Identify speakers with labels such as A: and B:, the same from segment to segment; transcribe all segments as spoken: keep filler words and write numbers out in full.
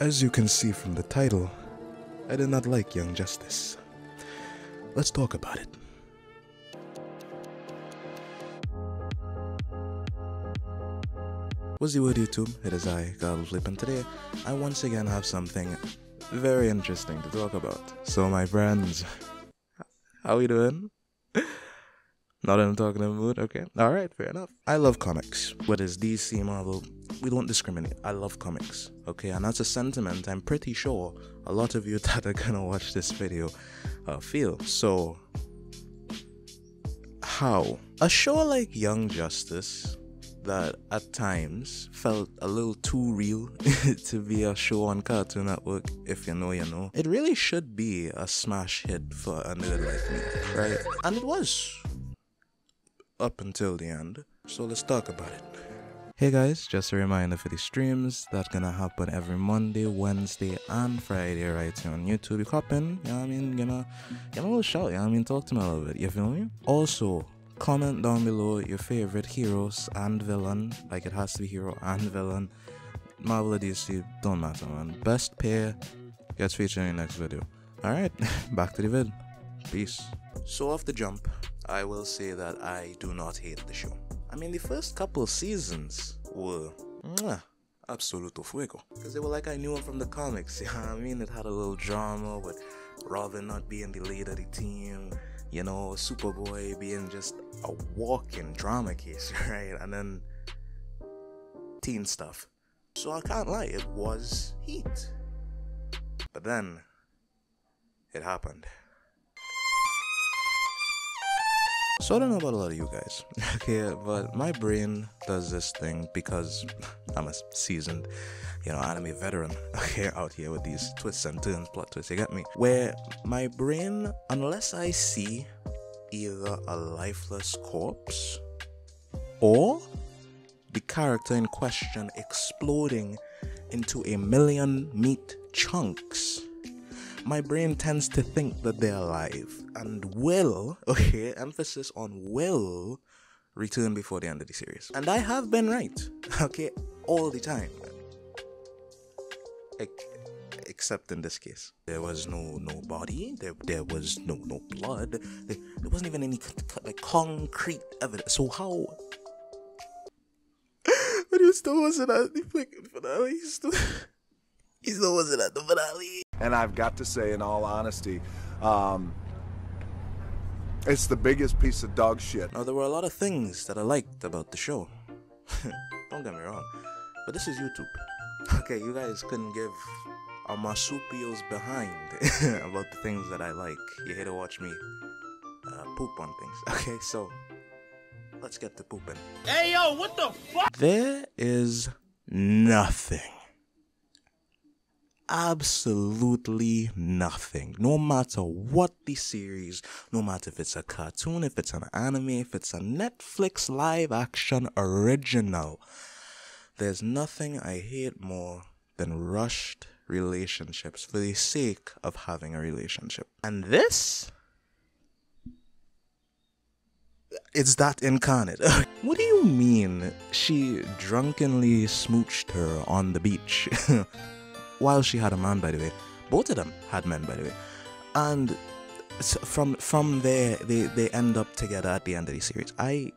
A: As you can see from the title, I did not like Young Justice. Let's talk about it. What's the word, YouTube? It is I, God Flip, and today I once again have something very interesting to talk about. So my friends, how we doing? Not in a talking mood? Okay. Alright, fair enough. I love comics. Whether it's D C, Marvel, we don't discriminate. I love comics. Okay, and that's a sentiment I'm pretty sure a lot of you that are gonna watch this video uh, feel. So, how? A show like Young Justice that at times felt a little too real to be a show on Cartoon Network, if you know, you know. It really should be a smash hit for a nerd like me, right? And it was. Up until the end. So let's talk about it. Hey guys, just a reminder for the streams that's gonna happen every Monday, Wednesday, and Friday right here on YouTube. You hop in, you know what I mean? You know, give me a little shout, you know what I mean? Talk to me a little bit, you feel me? Also, comment down below your favorite heroes and villain, like it has to be hero and villain. Marvel or D C, don't matter, man. Best pair gets featured in the next video. Alright, back to the vid. Peace. So off the jump, I will say that I do not hate the show. I mean, the first couple seasons were mwah, absoluto fuego. Because they were like I knew them from the comics, you know what I mean? It had a little drama with Robin not being the lead of the team, you know, Superboy being just a walking drama case, right? And then teen stuff. So I can't lie, it was heat. But then, it happened. So I don't know about a lot of you guys, okay, but my brain does this thing because I'm a seasoned, you know, anime veteran, okay, out here with these twists and turns, plot twists, you get me? Where my brain, unless I see either a lifeless corpse or the character in question exploding into a million meat chunks, my brain tends to think that they're alive and will, okay, emphasis on will, return before the end of the series. And I have been right, okay, all the time. E- except in this case. There was no no body, there there was no no blood, there, there wasn't even any like concrete evidence. So how? But he still wasn't at the fucking finale. He still, he still wasn't at the finale.
B: And I've got to say, in all honesty, um, it's the biggest piece of dog shit.
A: Now, there were a lot of things that I liked about the show. Don't get me wrong. But this is YouTube. Okay, you guys couldn't give a marsupials behind about the things that I like. You're here to watch me uh, poop on things. Okay, so let's get to pooping.
C: Hey, yo, what the fuck?
A: There is nothing. Absolutely nothing. No matter what the series, no matter if it's a cartoon, if it's an anime, if it's a Netflix live action original, there's nothing I hate more than rushed relationships for the sake of having a relationship. And this, it's that incarnate. What do you mean she drunkenly smooched her on the beach? While she had a man, by the way. Both of them had men, by the way. And from from there, they, they end up together at the end of the series. I...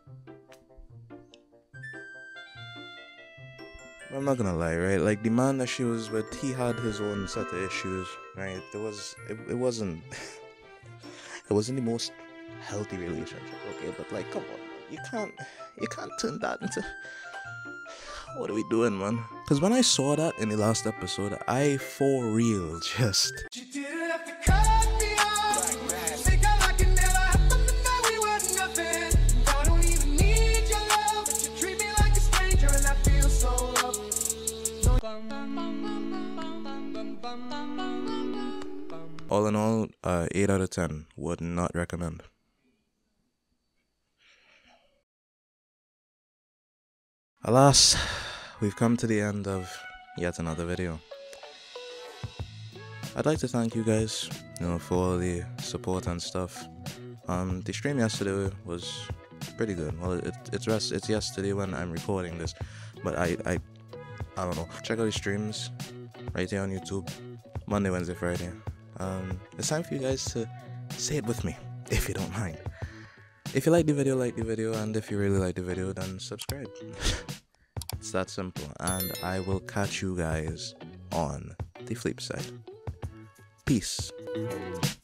A: I'm not gonna lie, right? Like, the man that she was with, he had his own set of issues, right? There was... It, it wasn't... It wasn't the most healthy relationship, okay? But, like, come on. You can't... You can't turn that into... What are we doing, man? Because when I saw that in the last episode, I for real just...
D: You didn't have to cut me off. Make out like it never happened, that we were nothing. I don't even need your love, but you treat me like a stranger and I feel so loved.
A: All in all, uh, eight out of ten. Would not recommend. Alas, we've come to the end of yet another video. I'd like to thank you guys, you know, for all the support and stuff. Um, the stream yesterday was pretty good. Well, it, it's rest, it's yesterday when I'm recording this, but I, I, I don't know. Check out the streams. right here on YouTube, Monday, Wednesday, Friday. Um, it's time for you guys to say it with me, if you don't mind. If you like the video, like the video, and if you really like the video, then subscribe. It's that simple, and I will catch you guys on the flip side. Peace.